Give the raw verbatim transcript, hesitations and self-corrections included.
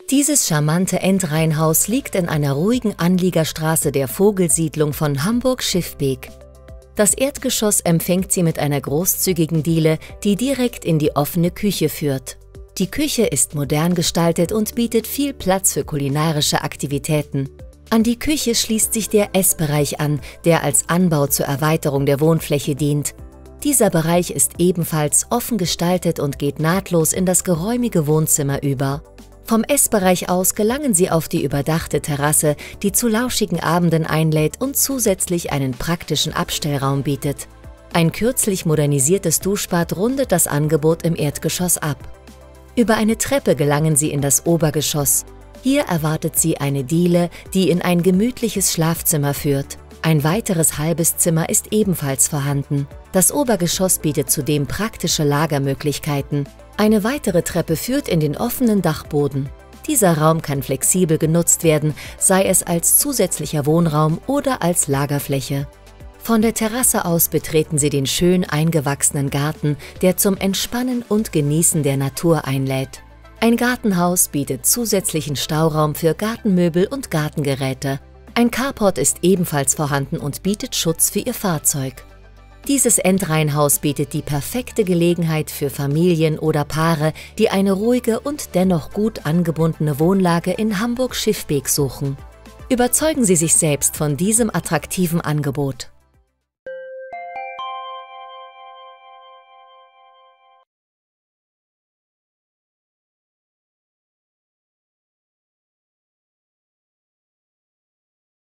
Dieses charmante Endreihenhaus liegt in einer ruhigen Anliegerstraße der Vogelsiedlung von Hamburg-Schiffbeek. Das Erdgeschoss empfängt Sie mit einer großzügigen Diele, die direkt in die offene Küche führt. Die Küche ist modern gestaltet und bietet viel Platz für kulinarische Aktivitäten. An die Küche schließt sich der Essbereich an, der als Anbau zur Erweiterung der Wohnfläche dient. Dieser Bereich ist ebenfalls offen gestaltet und geht nahtlos in das geräumige Wohnzimmer über. Vom Essbereich aus gelangen Sie auf die überdachte Terrasse, die zu lauschigen Abenden einlädt und zusätzlich einen praktischen Abstellraum bietet. Ein kürzlich modernisiertes Duschbad rundet das Angebot im Erdgeschoss ab. Über eine Treppe gelangen Sie in das Obergeschoss. Hier erwartet Sie eine Diele, die in ein gemütliches Schlafzimmer führt. Ein weiteres halbes Zimmer ist ebenfalls vorhanden. Das Obergeschoss bietet zudem praktische Lagermöglichkeiten. Eine weitere Treppe führt in den offenen Dachboden. Dieser Raum kann flexibel genutzt werden, sei es als zusätzlicher Wohnraum oder als Lagerfläche. Von der Terrasse aus betreten Sie den schön eingewachsenen Garten, der zum Entspannen und Genießen der Natur einlädt. Ein Gartenhaus bietet zusätzlichen Stauraum für Gartenmöbel und Gartengeräte. Ein Carport ist ebenfalls vorhanden und bietet Schutz für Ihr Fahrzeug. Dieses Endreihenhaus bietet die perfekte Gelegenheit für Familien oder Paare, die eine ruhige und dennoch gut angebundene Wohnlage in Hamburg-Schiffbeek suchen. Überzeugen Sie sich selbst von diesem attraktiven Angebot.